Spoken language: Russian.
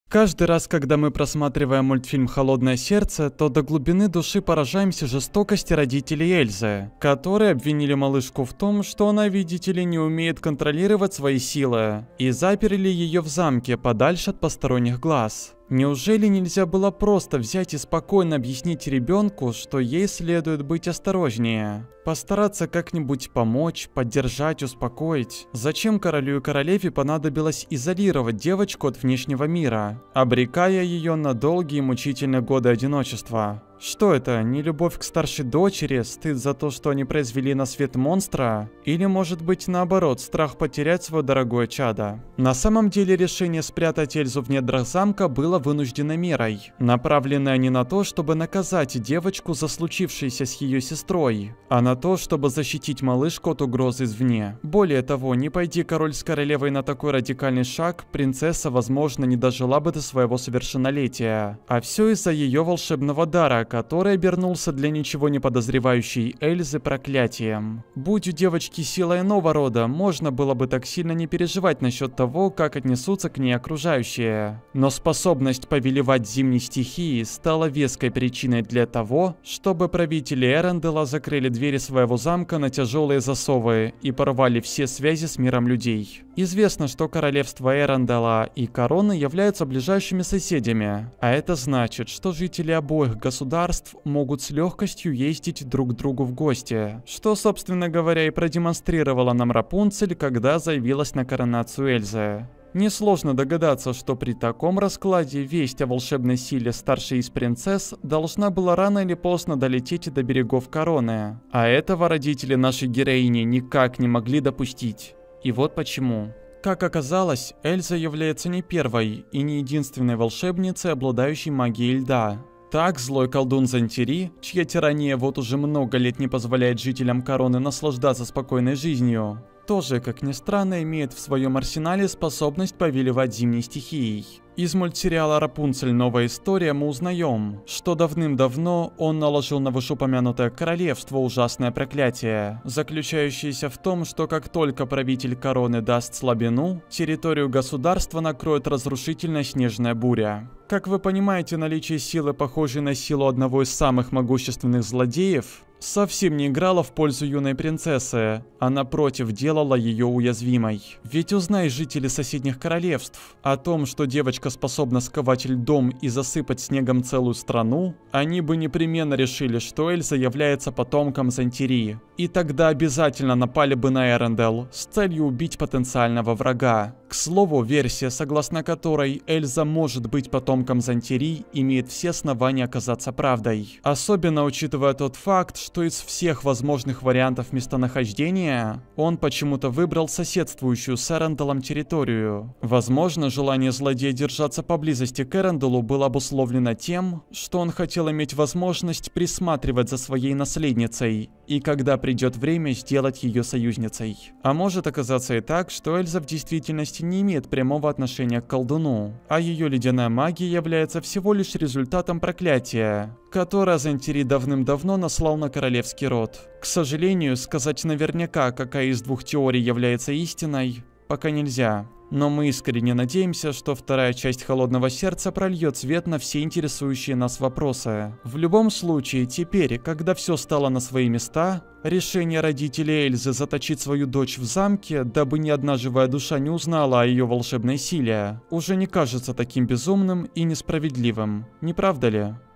Каждый раз, когда мы просматриваем мультфильм «Холодное сердце», то до глубины души поражаемся жестокости родителей Эльзы, которые обвинили малышку в том, что она, видите ли, не умеет контролировать свои силы, и заперли ее в замке подальше от посторонних глаз. Неужели нельзя было просто взять и спокойно объяснить ребенку, что ей следует быть осторожнее? Постараться как-нибудь помочь, поддержать, успокоить. Зачем королю и королеве понадобилось изолировать девочку от внешнего мира, обрекая ее на долгие и мучительные годы одиночества? Что это, нелюбовь к старшей дочери, стыд за то, что они произвели на свет монстра? Или, может быть, наоборот, страх потерять свое дорогое чадо? На самом деле, решение спрятать Эльзу в недрах замка было вынужденной мерой, направленной не на то, чтобы наказать девочку за случившееся с ее сестрой, а на то, чтобы защитить малышку от угрозы извне. Более того, не пойди король с королевой на такой радикальный шаг, принцесса, возможно, не дожила бы до своего совершеннолетия. А все из-за ее волшебного дара, который обернулся для ничего не подозревающей Эльзы проклятием. Будь у девочки сила иного рода, можно было бы так сильно не переживать насчет того, как отнесутся к ней окружающие. Но способность повелевать зимней стихией стала веской причиной для того, чтобы правители Эрендела закрыли двери своего замка на тяжелые засовы и порвали все связи с миром людей. Известно, что королевство Эрендела и Короны являются ближайшими соседями, а это значит, что жители обоих государств могут с легкостью ездить друг к другу в гости, что, собственно говоря, и продемонстрировала нам Рапунцель, когда заявилась на коронацию Эльзы. Несложно догадаться, что при таком раскладе весть о волшебной силе старшей из принцесс должна была рано или поздно долететь до берегов Короны, а этого родители нашей героини никак не могли допустить. И вот почему. Как оказалось, Эльза является не первой и не единственной волшебницей, обладающей магией льда. Так, злой колдун Зантири, чья тирания вот уже много лет не позволяет жителям Короны наслаждаться спокойной жизнью, тоже, как ни странно, имеет в своем арсенале способность повелевать зимней стихией. Из мультсериала «Рапунцель. Новая история» мы узнаем, что давным-давно он наложил на вышеупомянутое королевство ужасное проклятие, заключающееся в том, что как только правитель Короны даст слабину, территорию государства накроет разрушительная снежная буря. Как вы понимаете, наличие силы, похожей на силу одного из самых могущественных злодеев, совсем не играла в пользу юной принцессы, а напротив делала ее уязвимой. Ведь узнай жители соседних королевств о том, что девочка способна сковать льдом и засыпать снегом целую страну, они бы непременно решили, что Эльза является потомком Зантири, и тогда обязательно напали бы на Эрендел с целью убить потенциального врага. К слову, версия, согласно которой Эльза может быть потомком Зантири, имеет все основания оказаться правдой. Особенно учитывая тот факт, что из всех возможных вариантов местонахождения он почему-то выбрал соседствующую с Эренделом территорию. Возможно, желание злодея держаться поблизости к Эренделу было обусловлено тем, что он хотел иметь возможность присматривать за своей наследницей и, когда придет время, сделать ее союзницей. А может оказаться и так, что Эльза в действительности не имеет прямого отношения к колдуну, а ее ледяная магия является всего лишь результатом проклятия, которое Зантири давным-давно наслал на королевский род. К сожалению, сказать наверняка, какая из двух теорий является истиной, пока нельзя. Но мы искренне надеемся, что вторая часть «Холодного сердца» прольет свет на все интересующие нас вопросы. В любом случае, теперь, когда все стало на свои места, решение родителей Эльзы заточить свою дочь в замке, дабы ни одна живая душа не узнала о ее волшебной силе, уже не кажется таким безумным и несправедливым, не правда ли?